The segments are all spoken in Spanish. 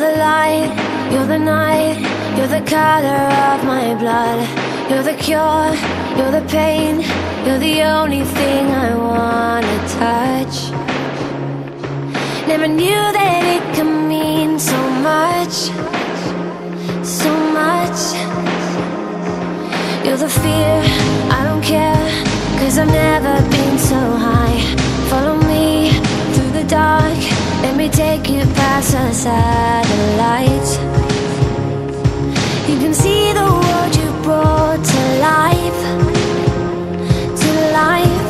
the light, you're the night, you're the color of my blood. You're the cure, you're the pain, you're the only thing I wanna touch. Never knew that it could mean so much, so much. You're the fear, I don't care, 'cause I've never been so high. Follow me through the dark, let me take you past the satellites. You can see the world you brought to life, to life.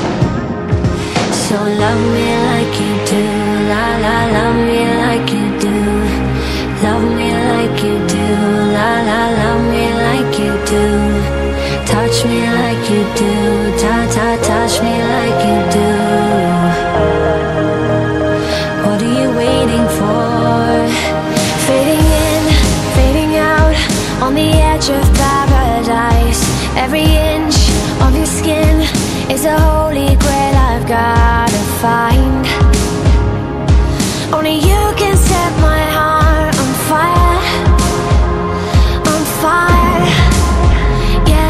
So love me like you do, la la, love me like you do. Love me like you do, la la, love me like you do. Touch me like you do, ta ta, touch me like you do. What are you waiting for? Fading in, fading out, on the edge of paradise. Every inch of your skin is a holy grail I've gotta find. Only you can set my heart on fire, on fire. Yeah,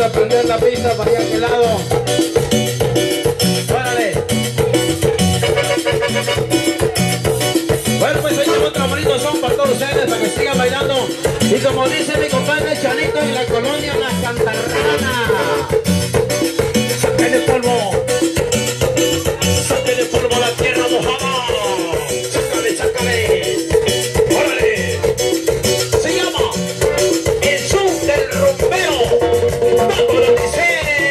a prender la pista para allá aquel lado. ¡Órale! Bueno, pues hoy tengo otro bonito son para todos ustedes, para que sigan bailando. Y como dice mi compadre Chanito en la colonia La Cantarrana, sáquenle polvo. Sáquenle polvo a la tierra mojada. Sácale, sácale. ¡Órale! Se llama El Son del Rompero. ¡Vamos a dice!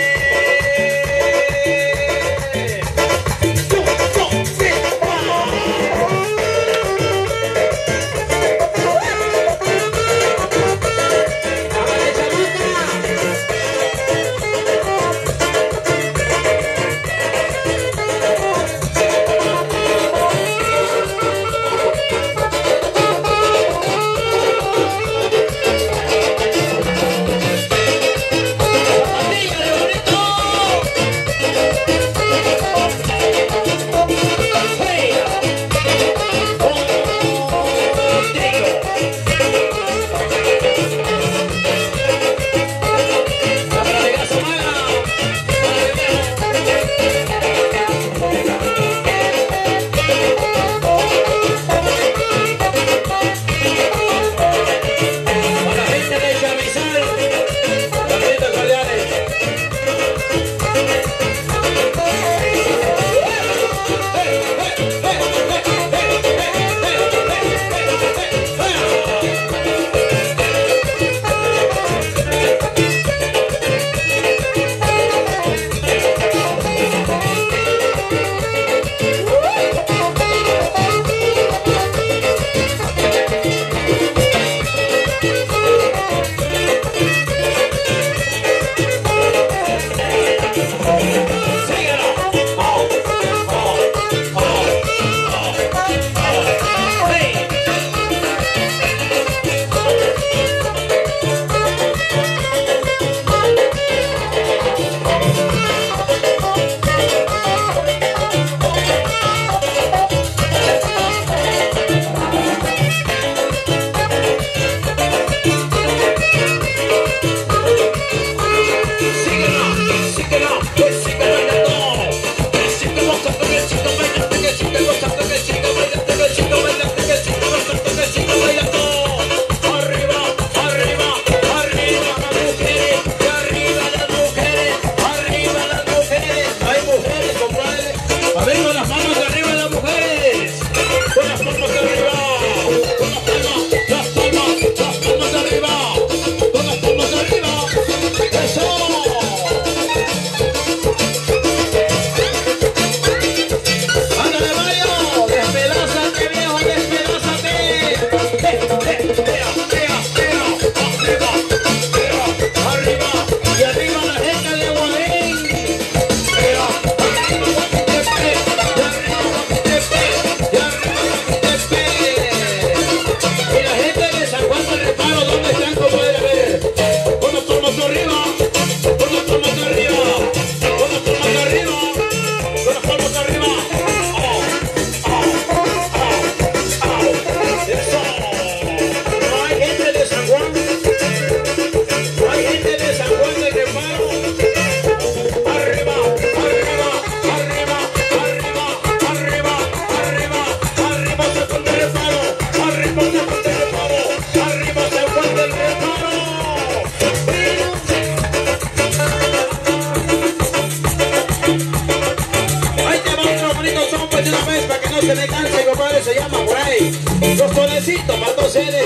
Se me canse, compadre, se llama por ahí. Los tonecitos para todos ustedes.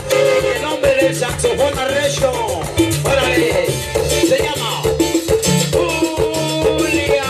En el nombre del saxofón arrecho. Órale, se llama Julia.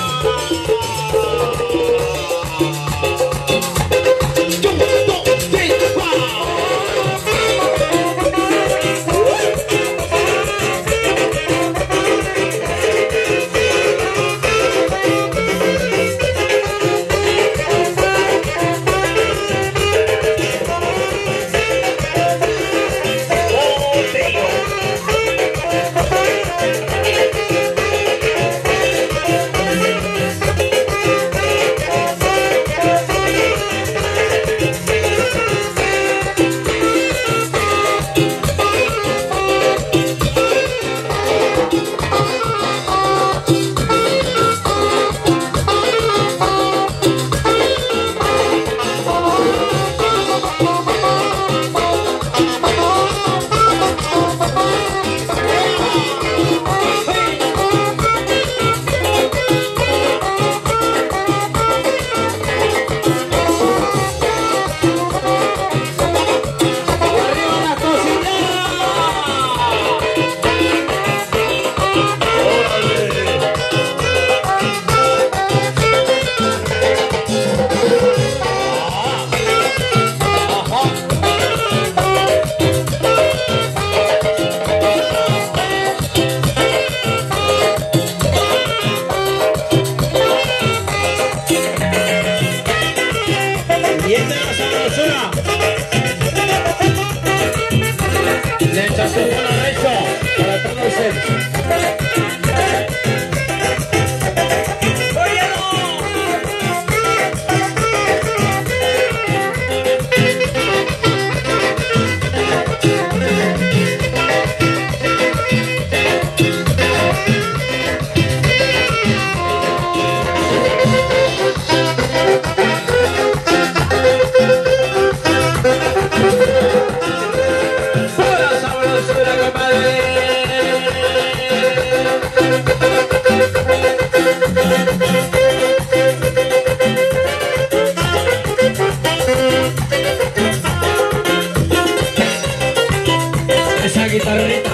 Esa guitarrita.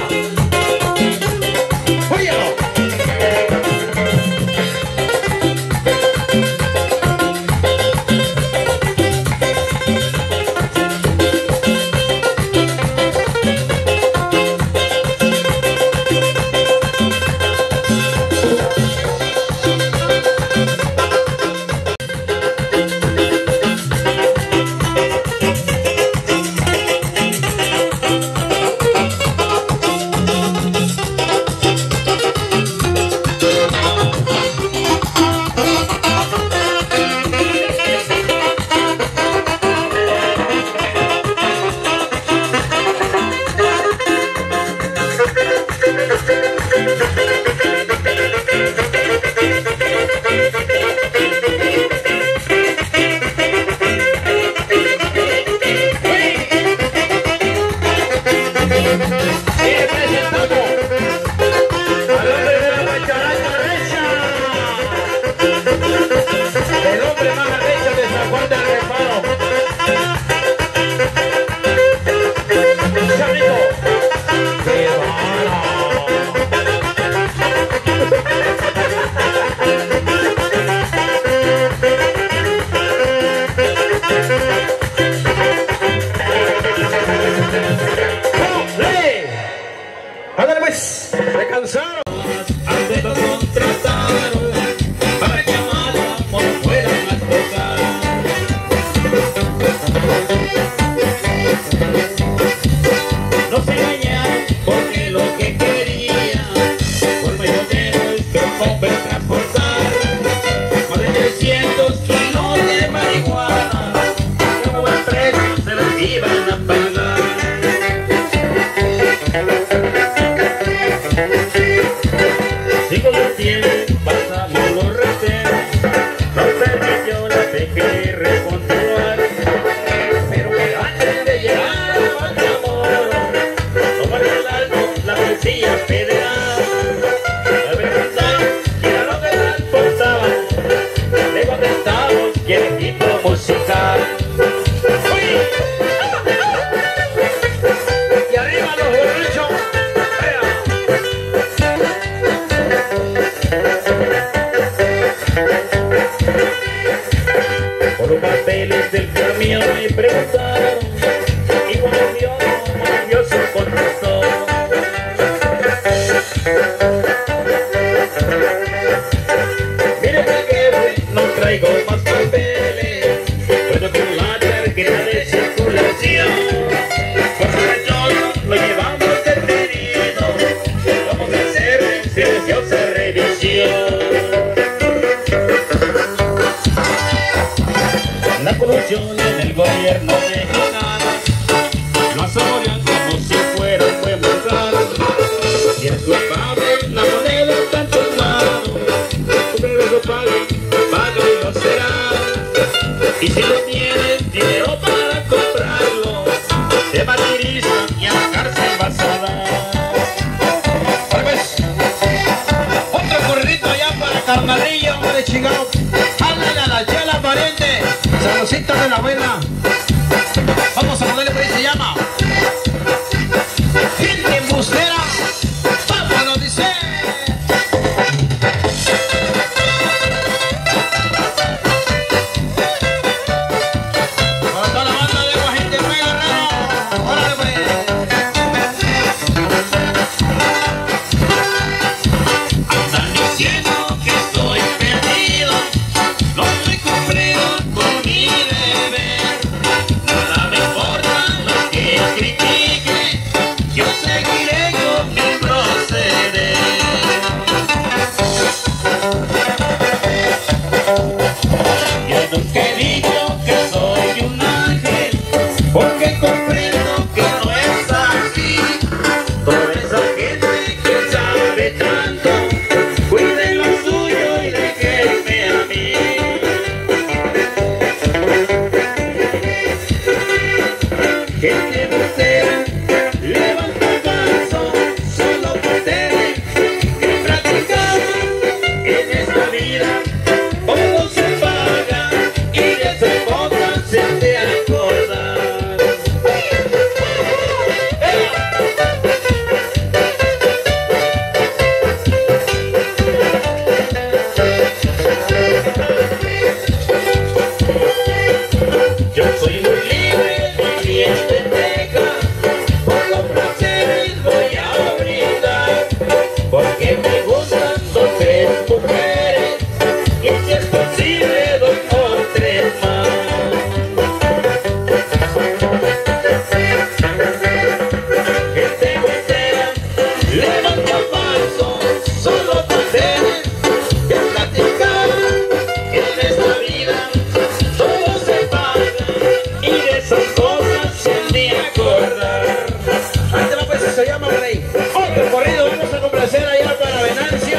¡Óyalo! Que tan falso, solo tener que platicar. Que en esta vida todo se paga y de esas cosas se ni acordar. Ahí te la pues, se llama Rey. Otro corrido, vamos a complacer allá para Venancio.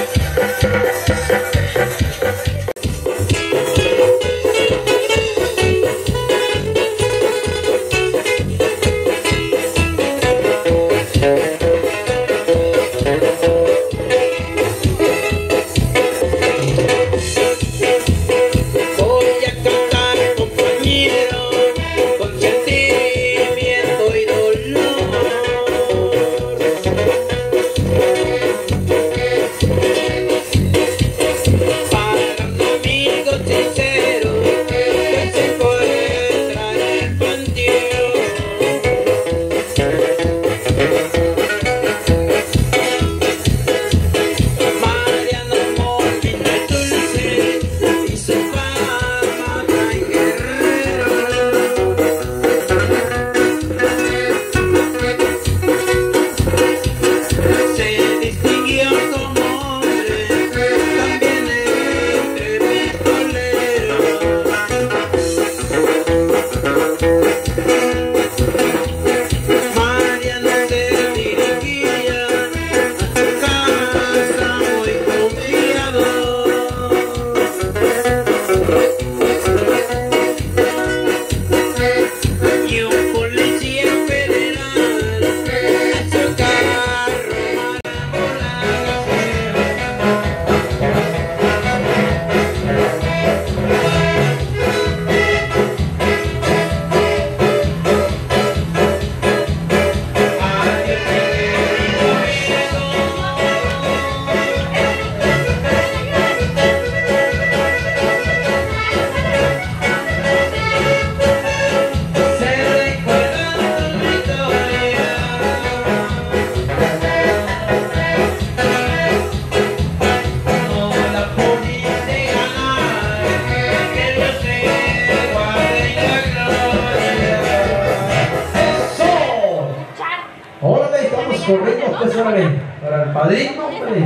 Corriendo, pues órale, para el padrino, hombre.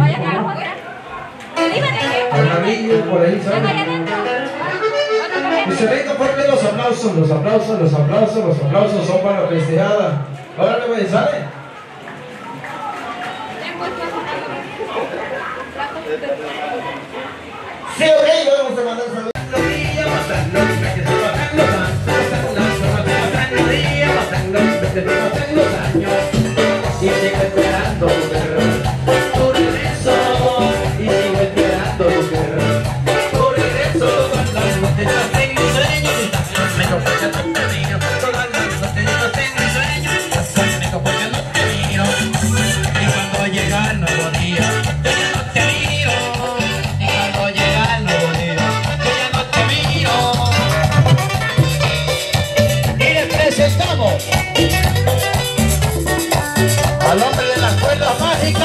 Para el niño, por ahí, ¿sabes? Y se venga fuerte los aplausos, los aplausos, los aplausos, los aplausos son para la festejada. Órale, güey, ¿sale? Sí, ok, vamos a mandar saludos. Y sigo esperando tu regreso, y sigo esperando tu regreso. Todas las noches tengo sueños y también porque no te miro. Todas las noches tengo sueños y porque no te miro. Y cuando llega el nuevo día, yo ya no te miro. Y cuando llega el nuevo día, yo ya no te miro. Y les presentamos al hombre de la cuerda mágica.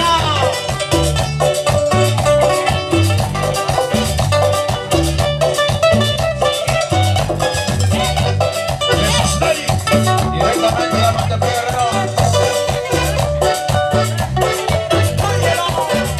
Directamente de la Monte Pedro.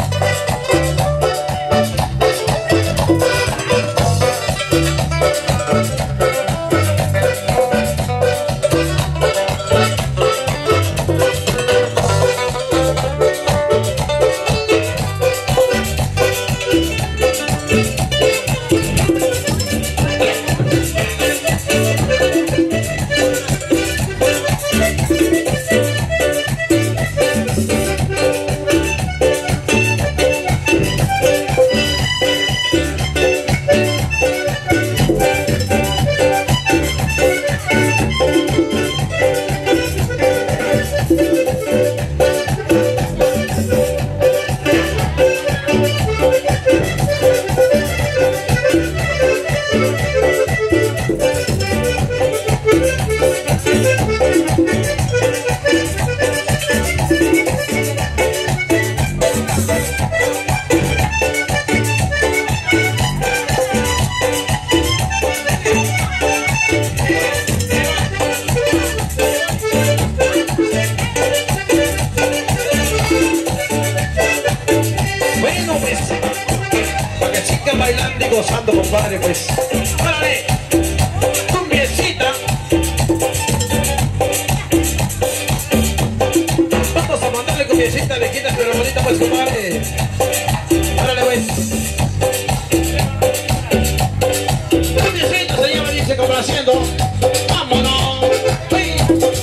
bailando y gozando, compadre, pues. ¡Órale! ¡Cumbiecita! Vamos a mandarle cumbiecita, viejitas, pero bonita, pues, compadre. ¡Órale, pues! Cumbiecita se llama, dice, complaciendo. ¡Vámonos! ¡Hey!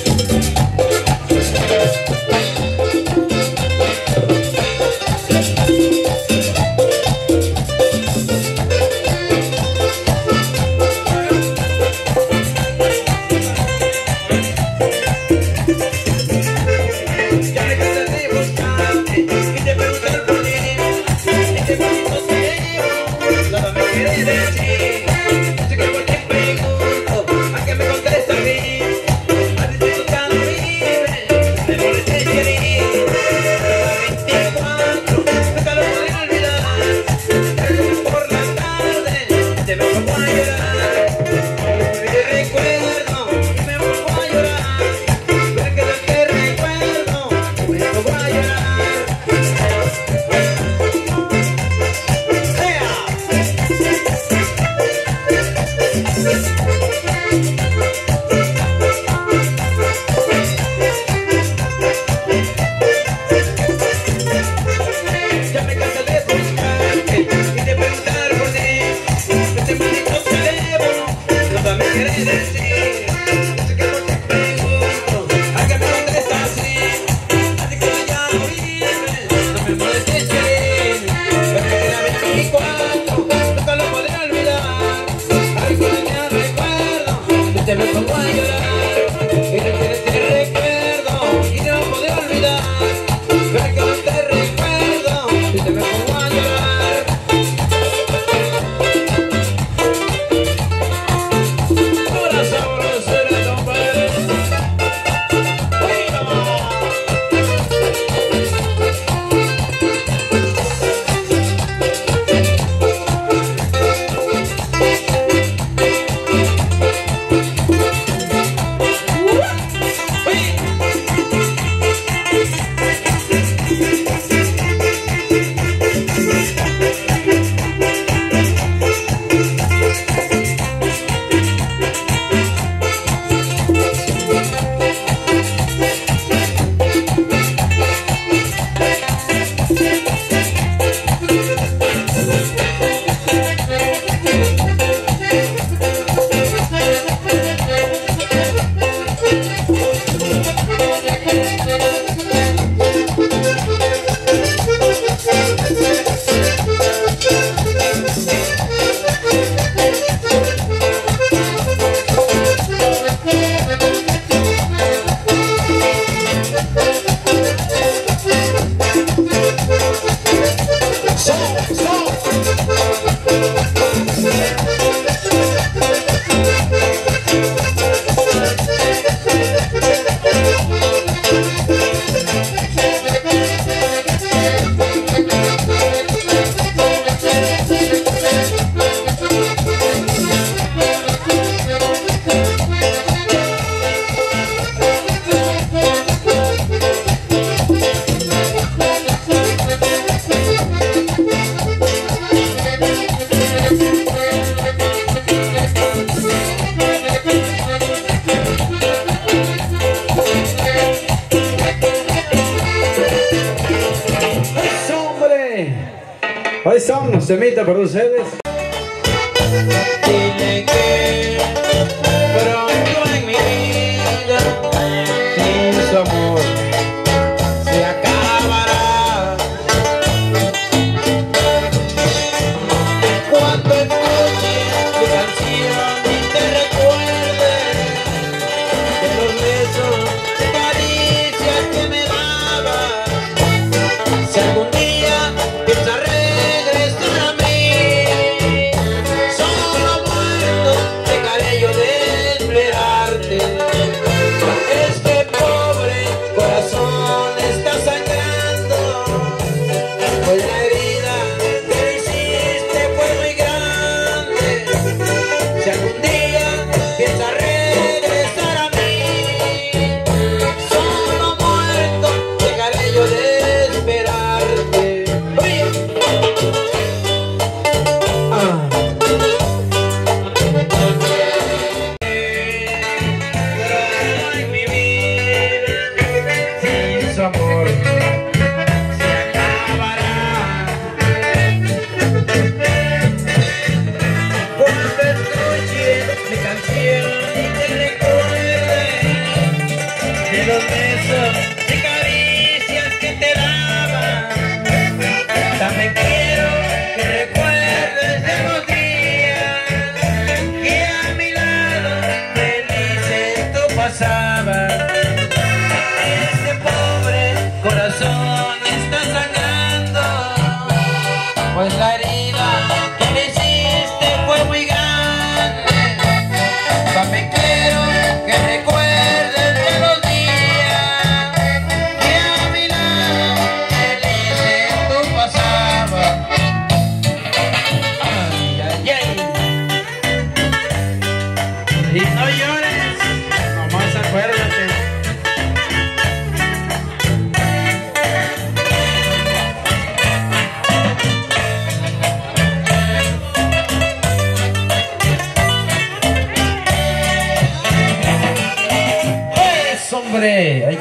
Ahí estamos, temita para ustedes. Dile que pronto en mi vida sin su amor se acabará. Cuando escuches tu canción y te recuerdes de los besos, caricias que me dabas, si algún día piensas regresar a mí, solo muerto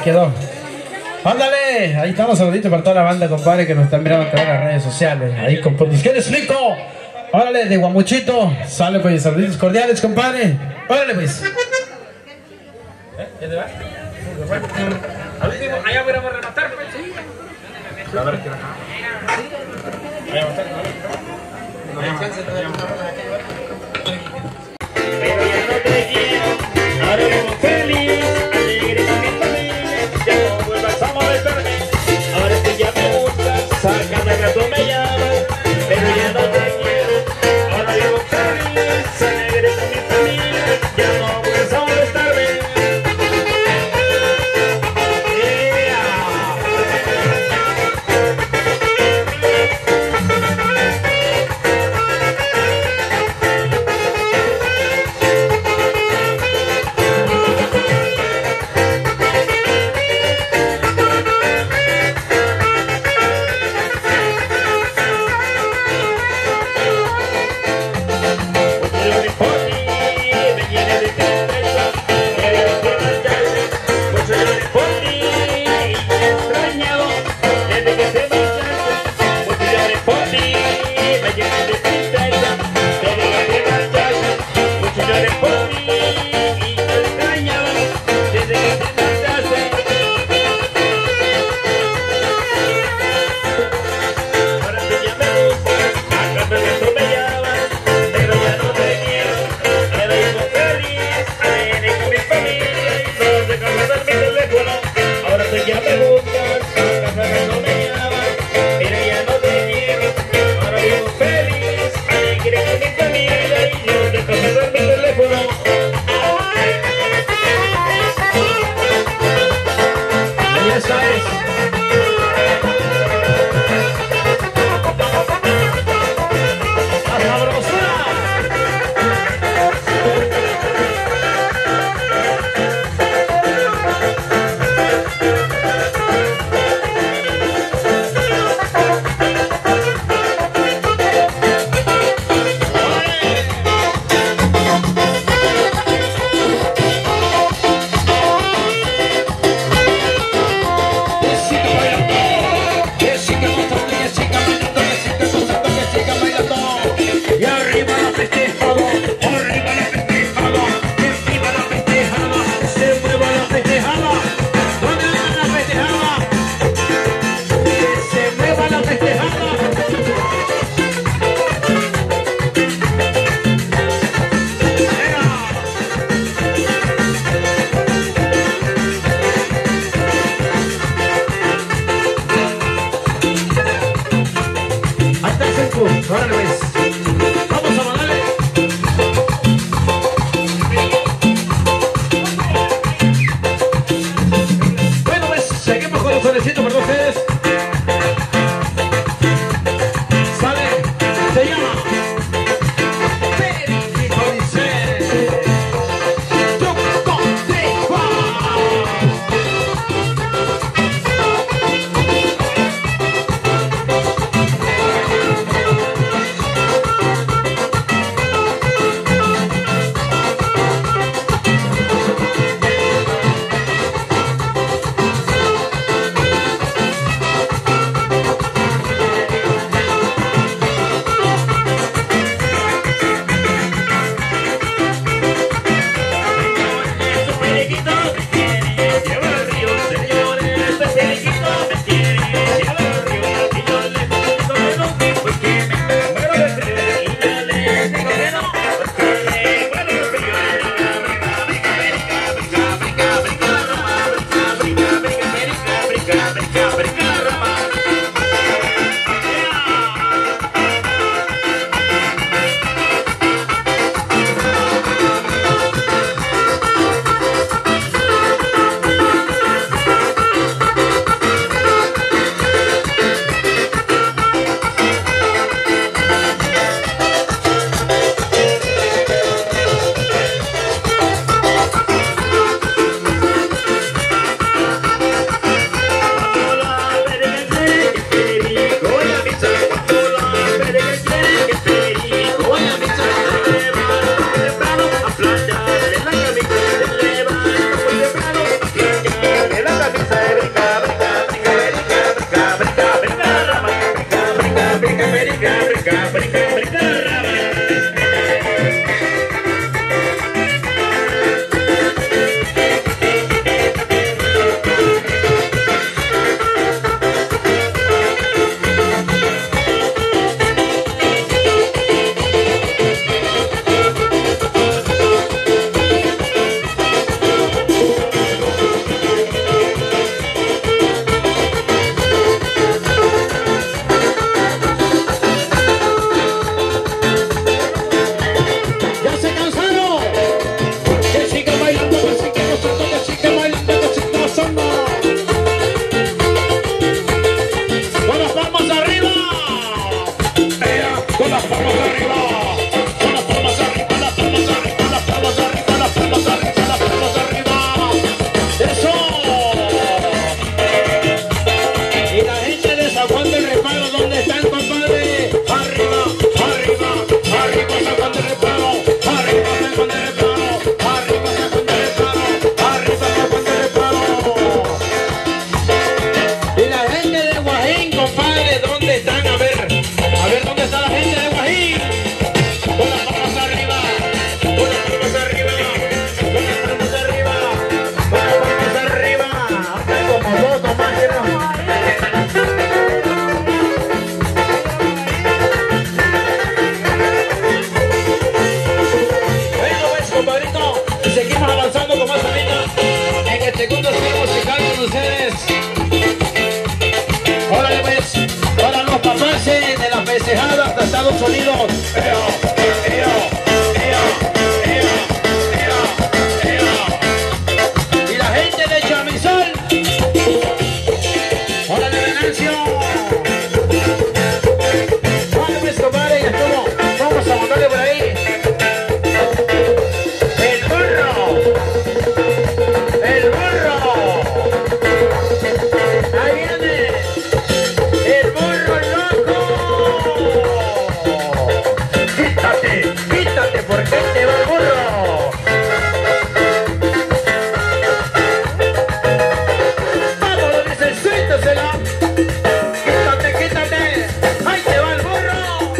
quedó. Ándale, ahí estamos, saluditos para toda la banda, compadre, que nos están mirando a través de las redes sociales. Ahí, compadre, ¿qué les explico? Órale, de Guamuchito. Sale, pues, saluditos cordiales, compadre. Órale, pues. ¿Ya te va? Al último, allá voy a rematar, pues. Sí. A ver, ¿qué va? Voy a matar, ¿no? No hay chance de Pero ya no te quiero, ahora vivo feliz, alegre con mi familia, ya no vuelvas a molestarme, ahora que ya me buscas, sácame rato me llamas, pero ya no te quiero, ahora vivo feliz, alegre con mi familia, ya no vuelvas a molestarme. Tejada hasta Estados Unidos. Y la gente de Chamizal. ¡Órale, Venancio! ¡Vale, pues, compadre! Ya estuvo. Vamos a mandarle por ahí. ¡El burro! ¡El burro! ¡Ahí viene! ¡El burro loco! ¡Quítate! ¡Quítate! ¿Por qué te va el burro? ¡Vámonos! Dice, suéltasela. ¡Quítate, quítate! ¡Ahí te va el burro!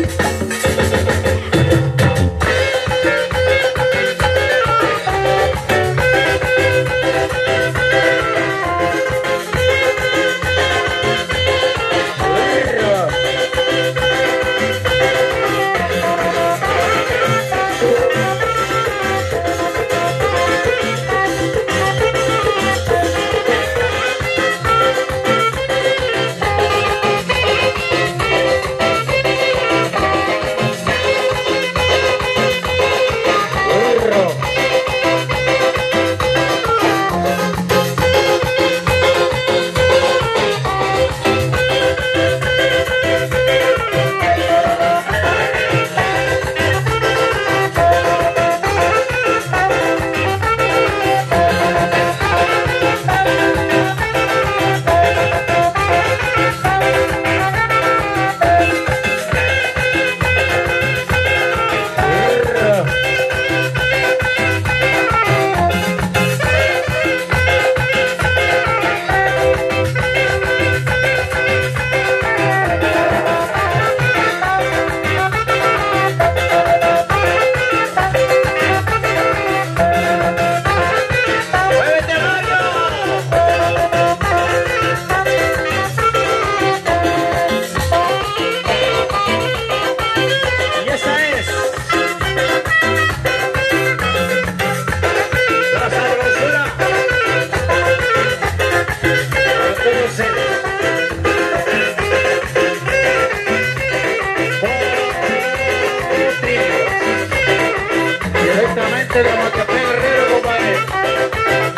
Directamente de Macapé Guerrero, compadre.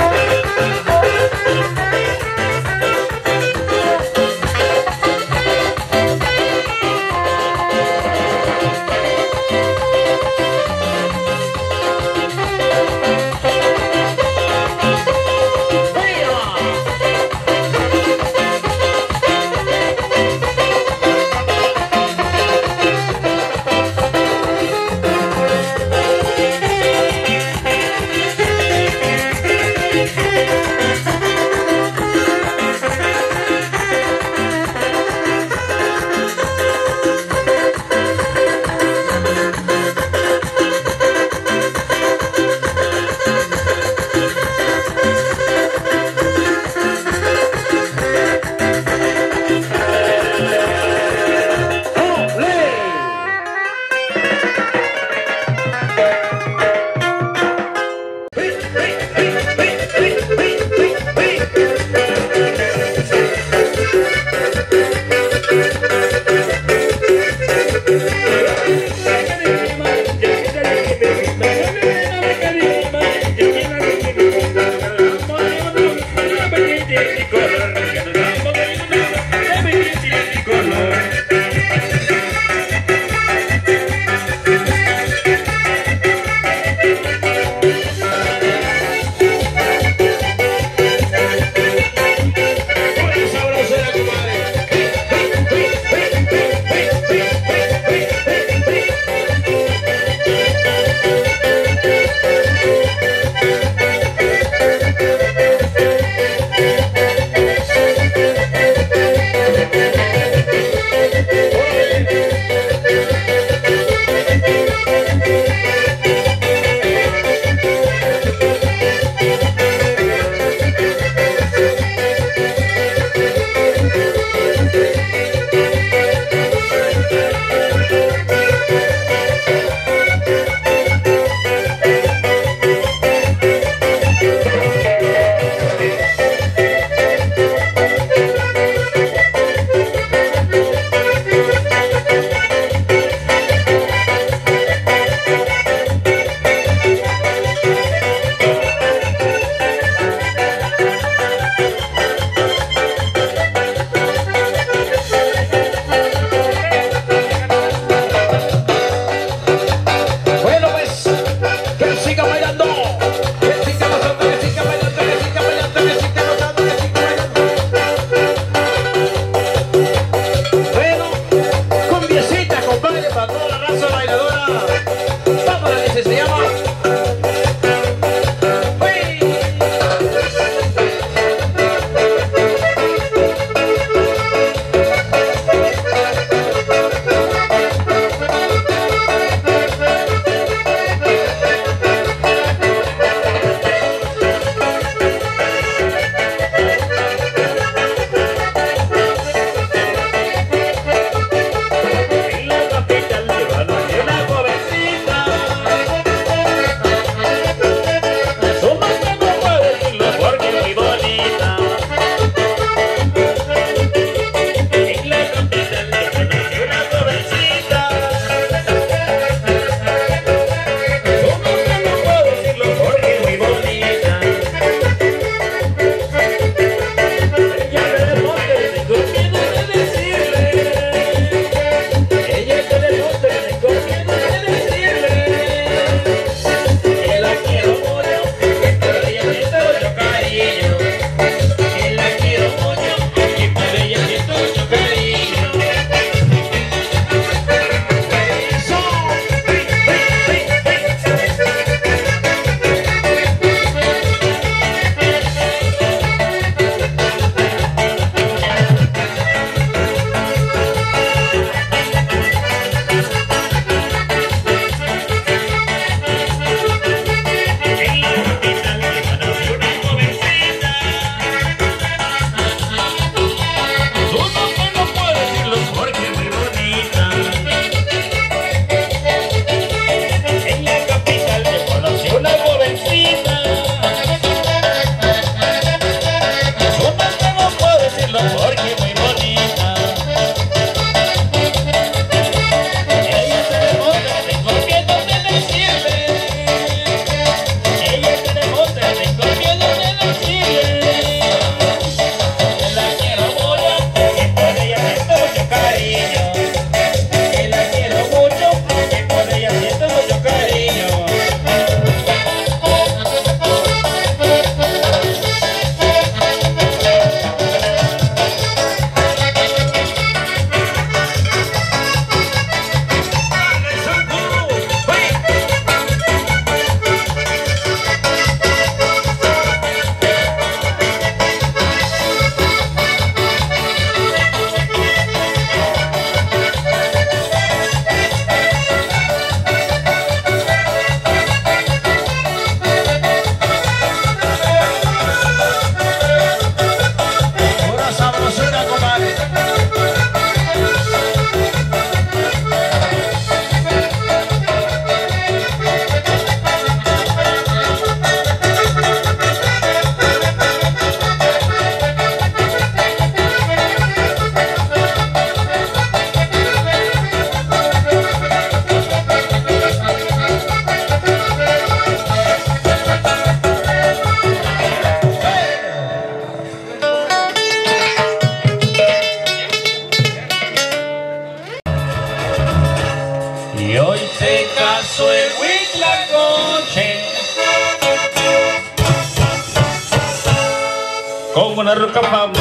como una roca famosa.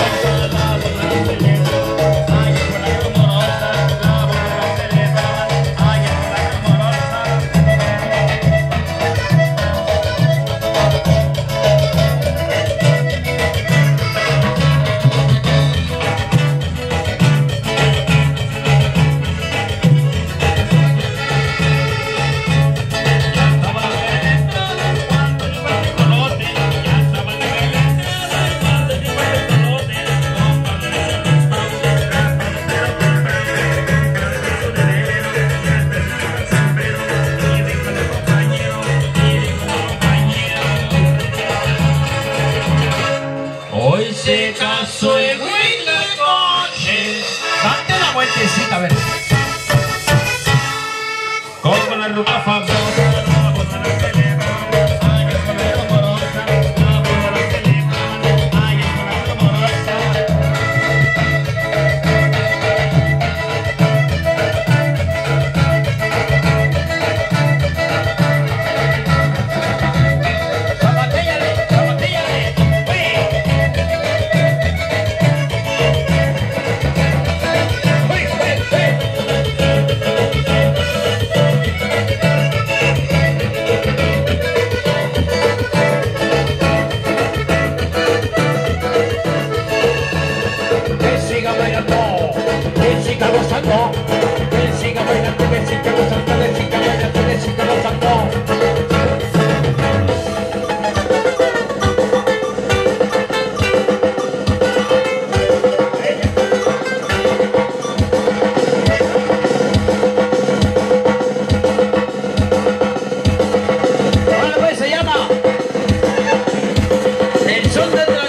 Hoy se casó en la noche. Date la vueltecita, a ver. Como la roca famosa.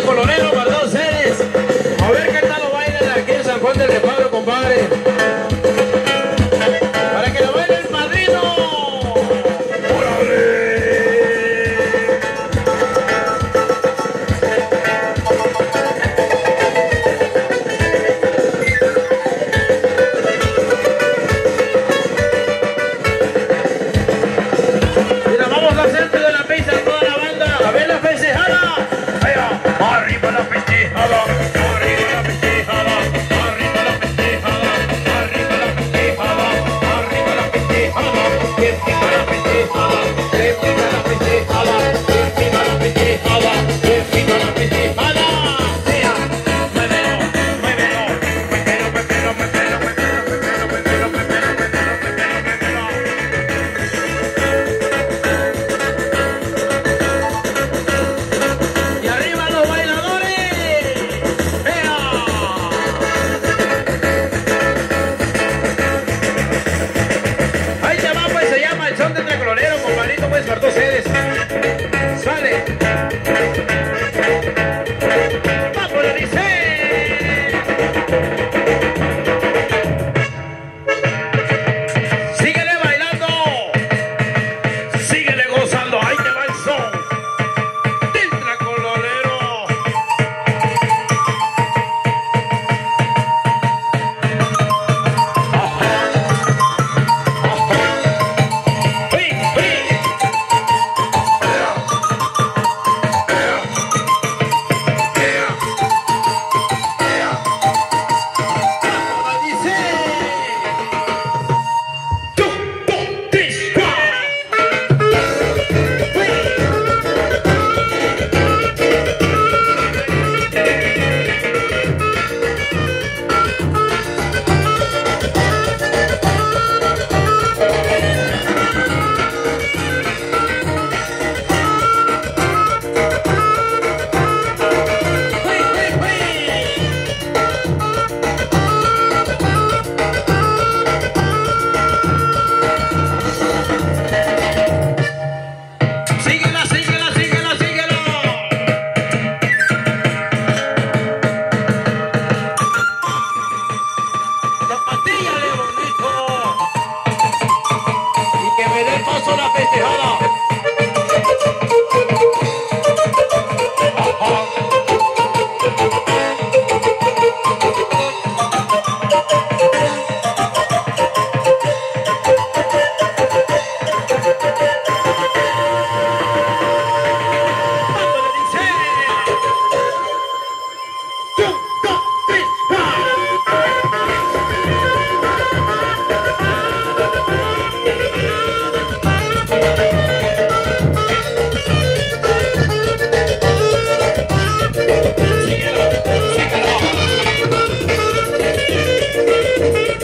A ver qué tal lo bailan aquí en San Juan del Pablo, compadre.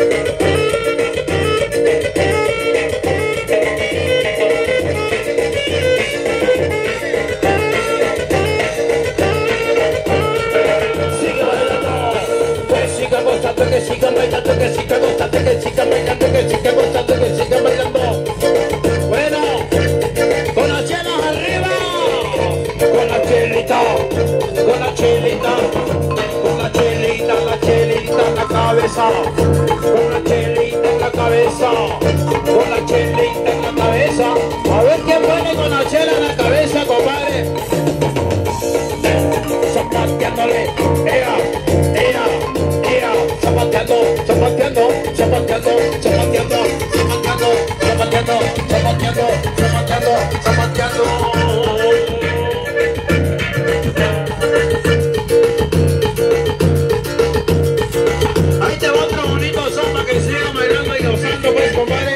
Que sigan bailando, que sigan gozando, que sigan bailando, que sigan gozando, que sigan bailando. Bueno, con las chelas arriba, con la chelita, con la chelita, con la chelita en la cabeza, con la chelita en la cabeza, con la chelita en la cabeza. A ver quién pone con la chela en la cabeza, compadre. Zapateándole, ea, ea, ea, zapateando, zapateando, zapateando, zapateando, zapateando, zapateando, zapateando, zapateando, zapateando. Ahí te va otro bonito son para que sigan bailando y gozando, pues, compadre.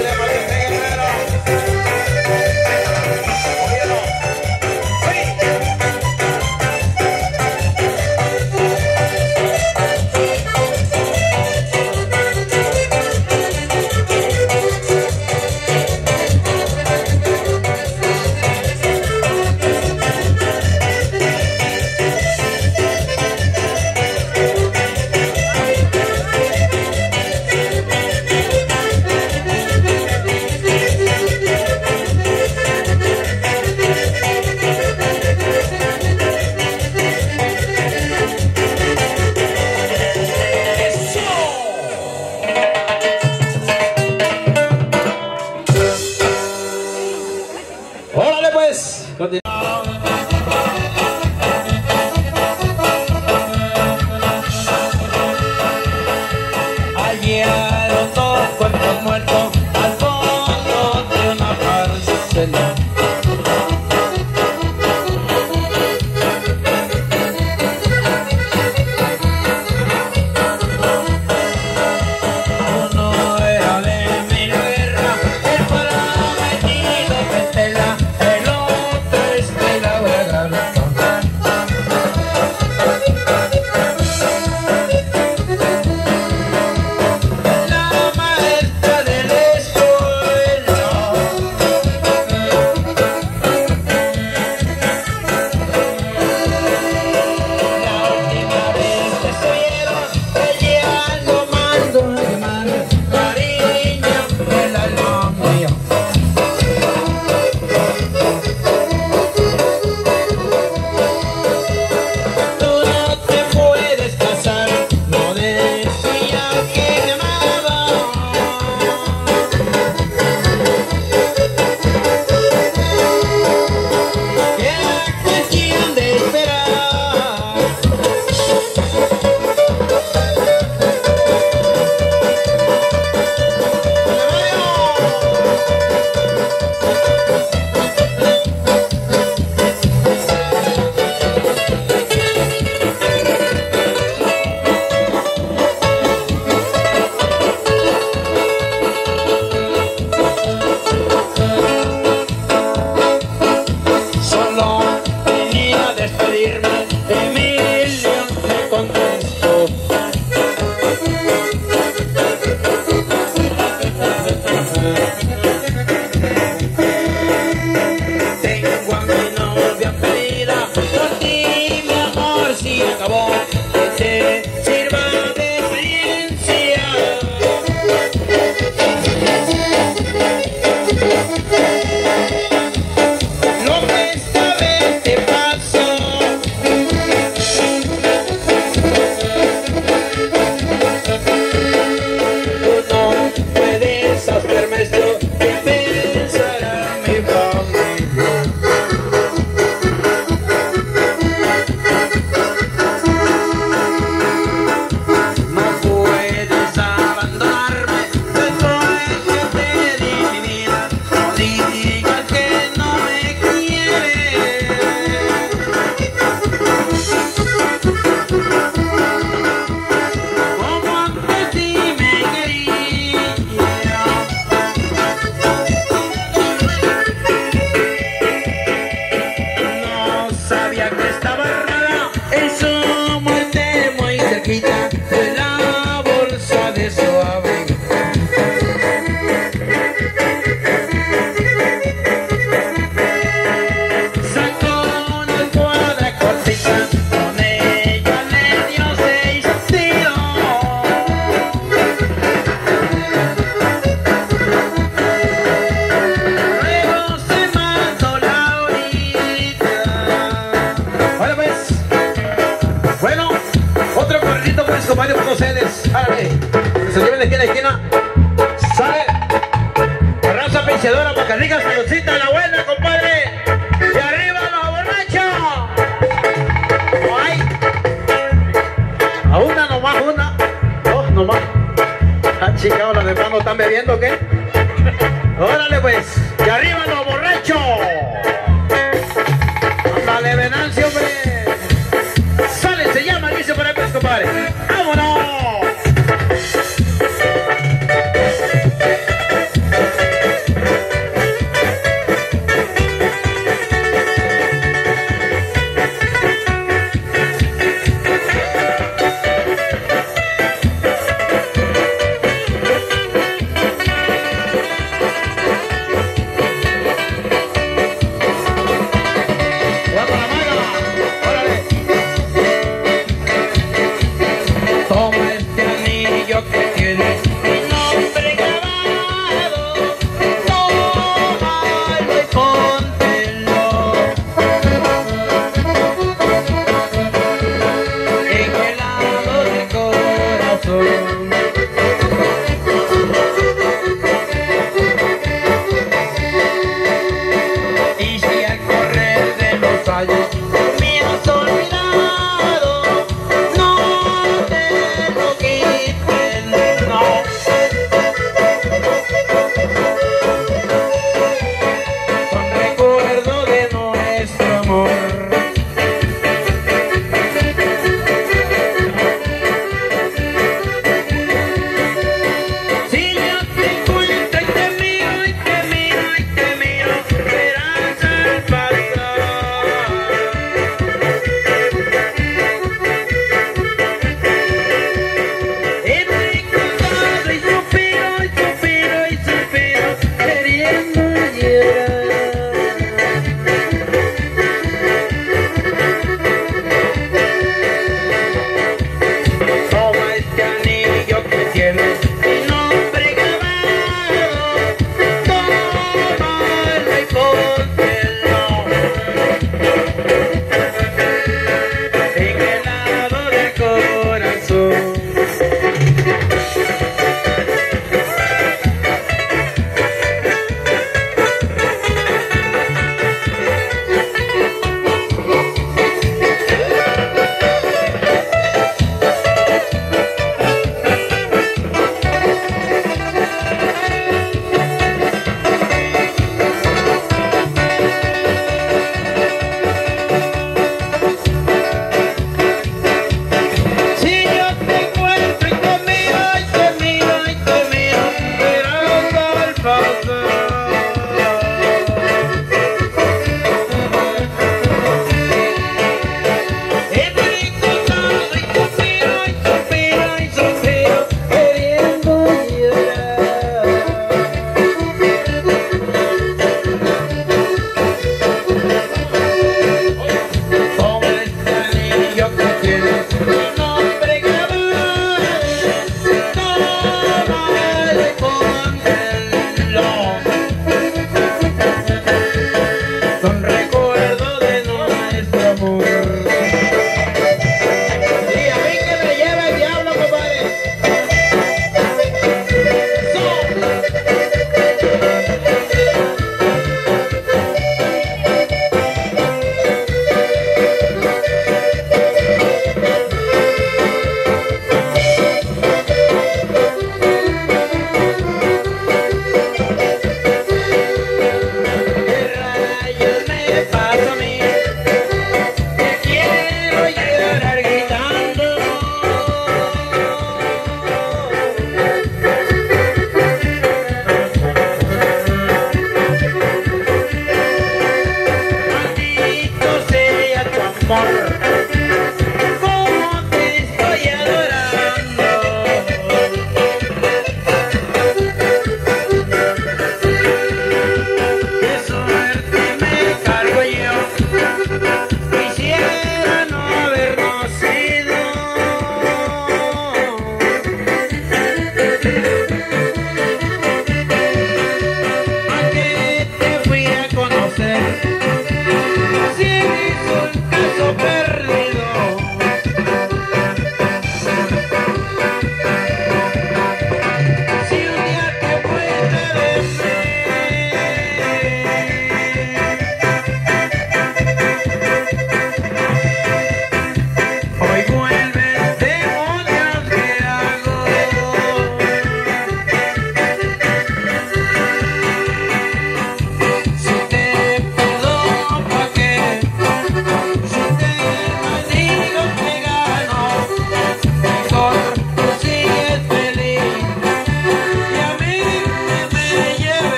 Hallaron dos cuerpos muertos al fondo de una parcela. Uno era de mi guerra, el prometido de Estela, el otro es de la guerra. Se lleven de esquina a esquina. Sale. Raza pinciadora para que rica saludcita, la buena, compadre. Y arriba los borrachos. Ay. A una nomás, una. Dos nomás. Ah, chica, los demás no están bebiendo, ¿o qué? Órale pues. Y arriba los borrachos. Ándale, Venancio, hombre. Sale, se llama, dice por ahí, pues, compadre. ¡Vámonos!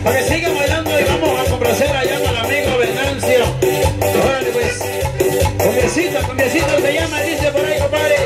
Para que sigan bailando y vamos a complacer allá al amigo Venancio. Órale pues. Cumbiecita se llama, dice por ahí, compadre.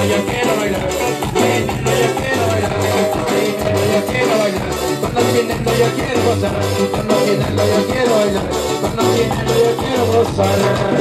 yo quiero bailar. Dinero yo quiero bailar. Dinero yo quiero bailar. Cuando dinero yo quiero gozar. Cuando dinero yo quiero bailar. Cuando dinero yo quiero gozar.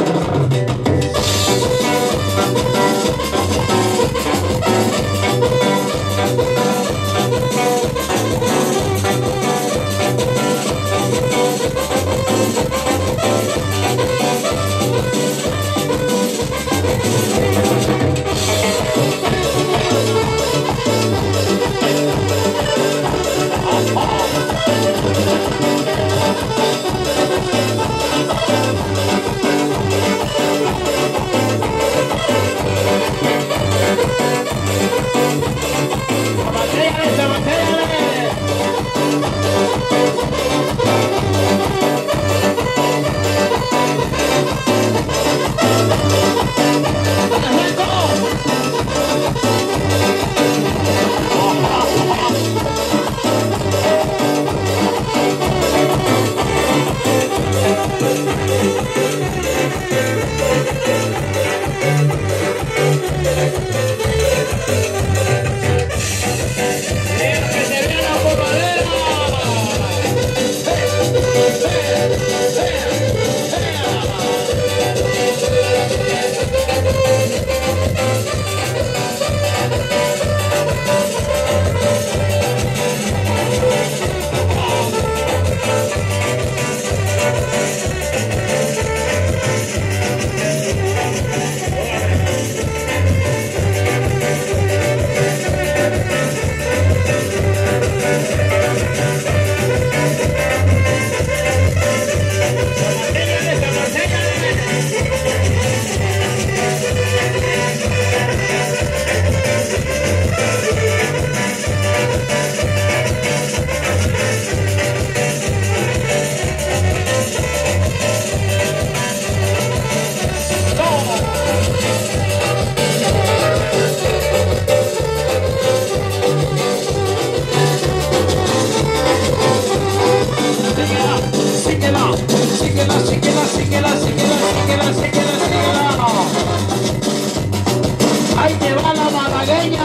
Ahí te va la malagueña.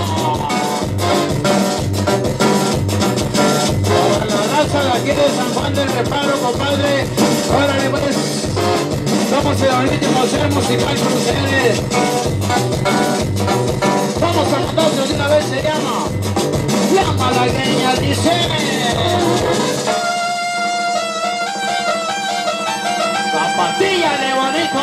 Para la raza de aquí de San Juan del Reparo, compadre. Órale pues. Vamos a el último ser musical con ustedes. Vamos a mandarnos de una vez, se llama La Malagueña, dice. Zapatilla de bonito.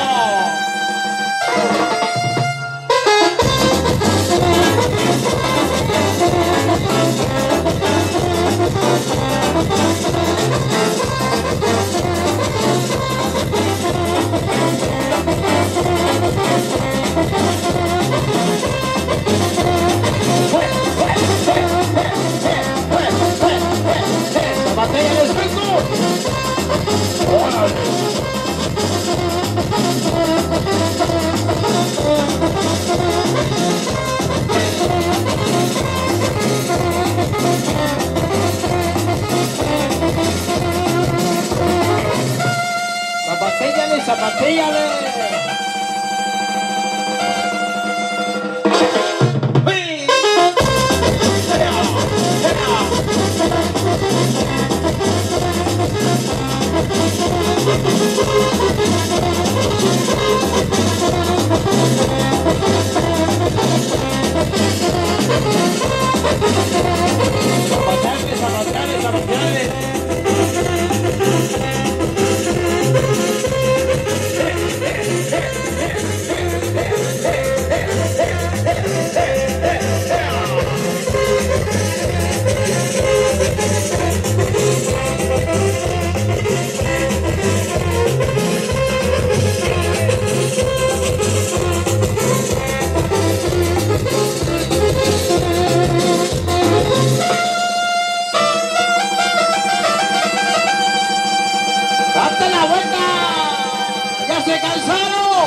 Zapatilla de suelto. ¡Órale! Zapatíllale, zapatíllale. Zapateale, zapateale, zapateale. ¡Date la vuelta! ¡Ya se cansaron!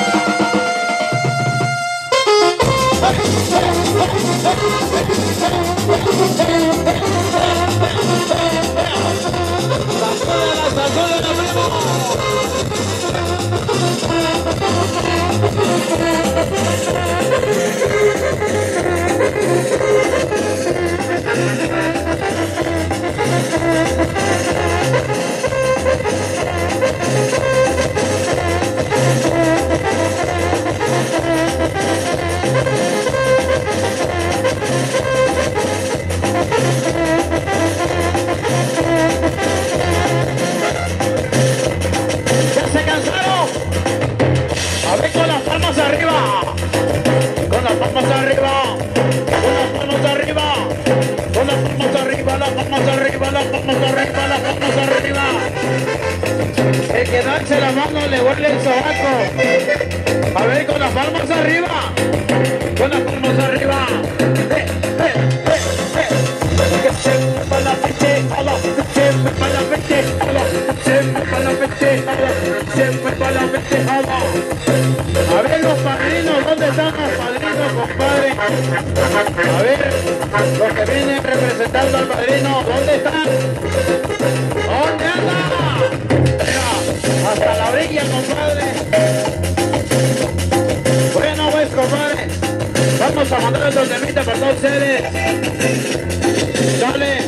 ¡Sacúdela, primo! palmas arriba, las palmas arriba, las palmas arriba. El que danse la mano le huele el sobaco. A ver, con las palmas arriba. Con las palmas arriba. Que se mueva la festejola, que se mueva la festejola, se mueva la festejola, se mueva la festejola. A ver los padrinos, ¿dónde están los padrinos, compadre? A ver, los que vienen representando al padrino, ¿dónde están? ¿Dónde andan? Hasta la orilla, compadre. Bueno, pues, compadre, vamos a mandar estos temitas para todos ustedes. Dale.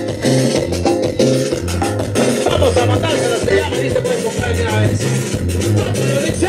Vamos a mandárselos, se llama, dice, pues, compadre, una vez. ¡Sí!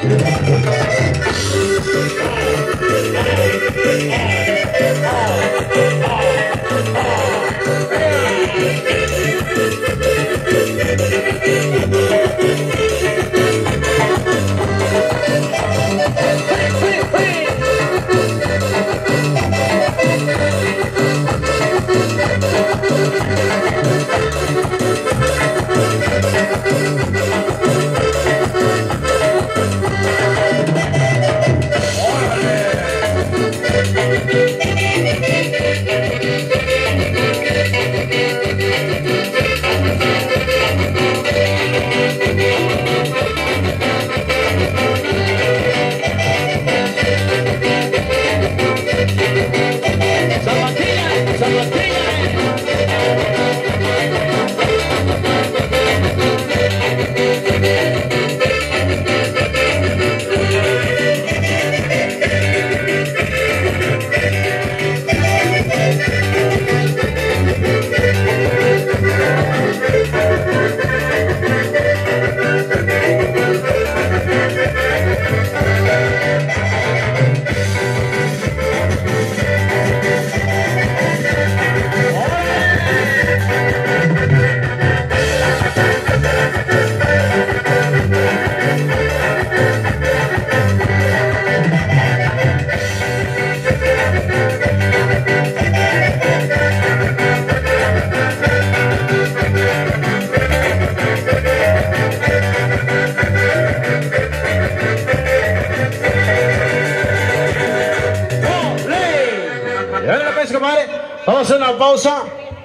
Vamos a hacer una pausa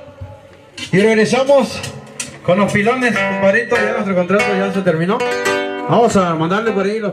y regresamos con los pilones, compadrito. Ya nuestro contrato ya se terminó. Vamos a mandarle por ahí los...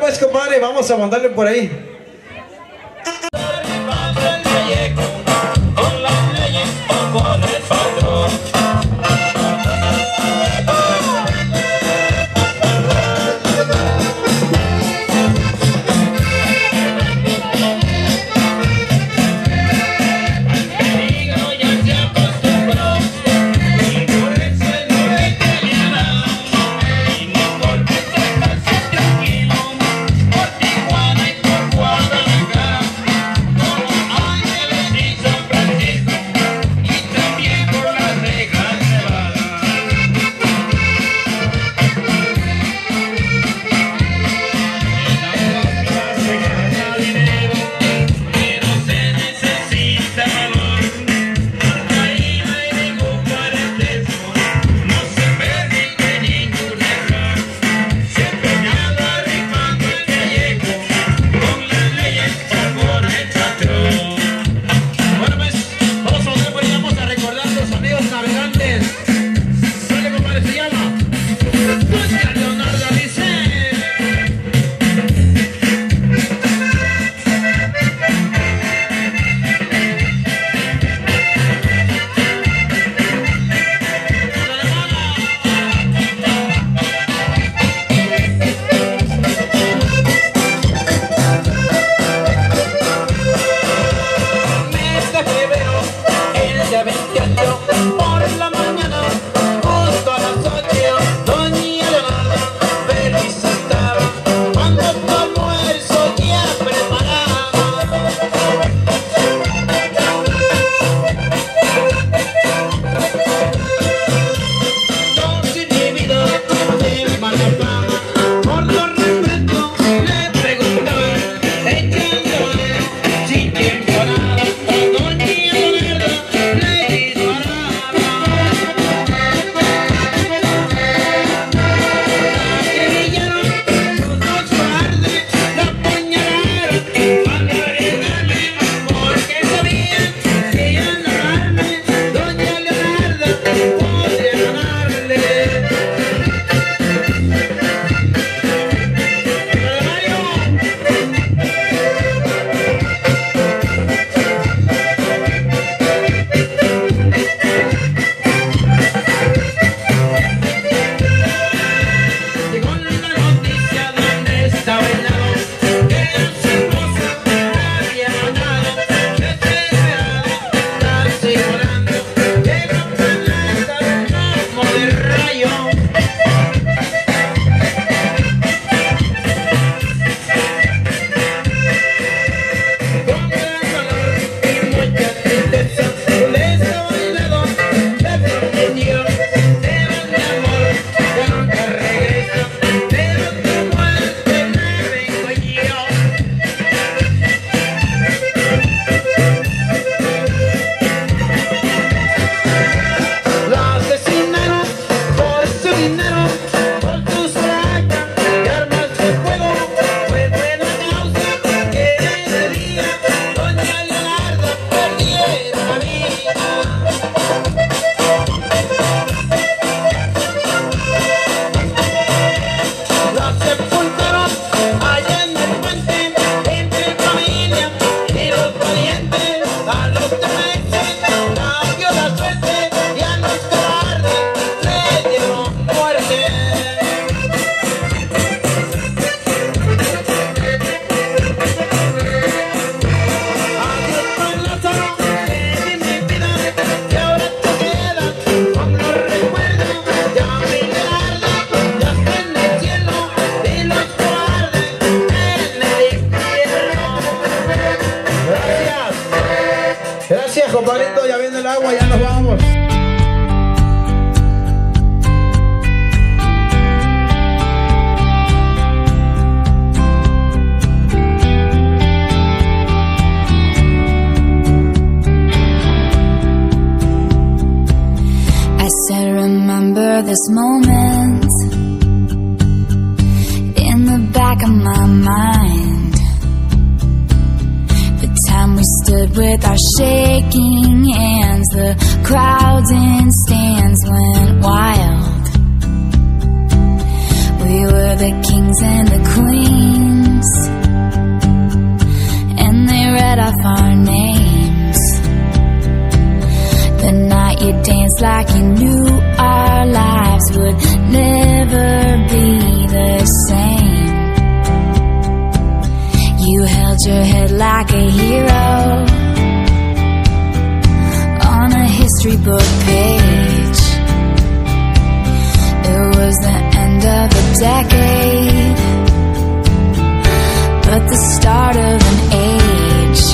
pues, compadre, vamos a mandarle por ahí. compadrito, ya viene el agua, ya nos vamos. I said remember this moment in the back of my mind, the time we stood with our shaking hands, the crowds in stands went wild. We were the kings and the queens, your head like a hero on a history book page. It was the end of a decade, but the start of an age.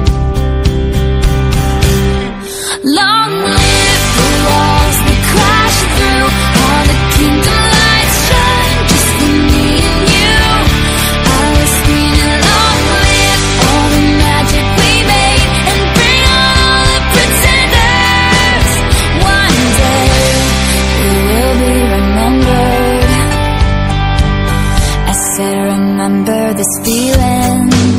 Long live the walls we crashed through, all the kingdom lights shine just for me and you. I was screaming, long live all the magic we made, and bring on all the pretenders. One day we will be remembered. I said, remember this feeling.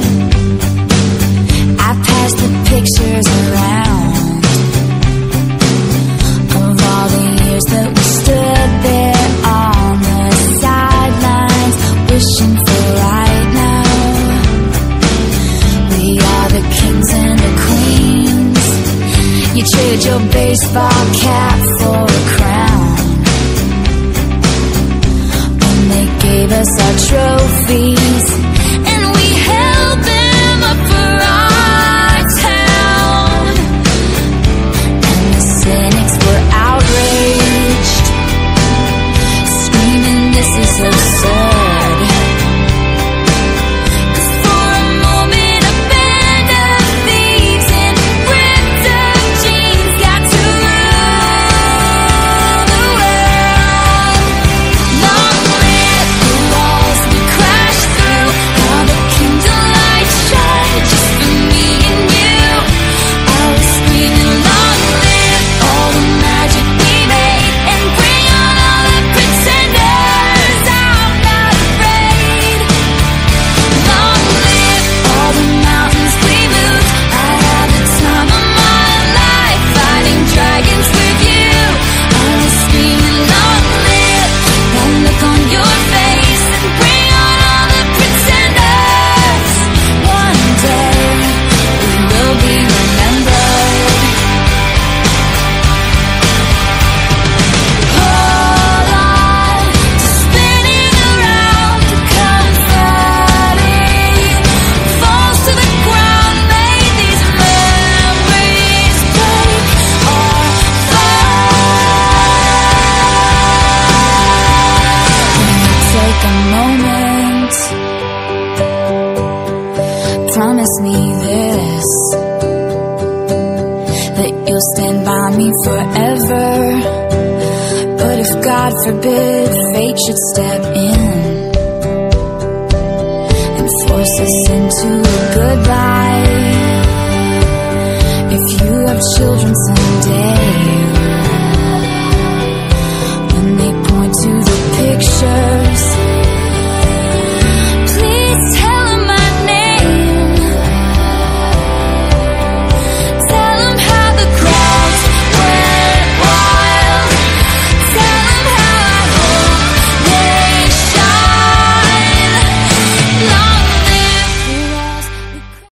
I passed the pictures around of all the years that we stood there on the sidelines, wishing for right now. We are the kings and the queens. You trade your baseball cap for a crown. When they gave us our trophies and we held them up for our town, and the cynics were outraged, screaming, this is absurd. 'Cause for a moment a band of thieves in ripped up jeans got to rule the world. Long live the walls we crashed through, all the kingdom lights shine just for me and you. I was screaming, long live all the magic we made, and bring on all the pretenders. I'm not afraid. Long live all the mountains we moved. I had the time of my life fighting dragons with you. I was screaming, long live that look on your face, and bring on all the pretenders. One day we will be remembered. Hold on to spinning around, confetti falls to the ground. May these memories break our fall. Take a moment, promise me this, that you'll stand by me forever. But if God forbid fate should step in and force us into a goodbye, if you have children someday,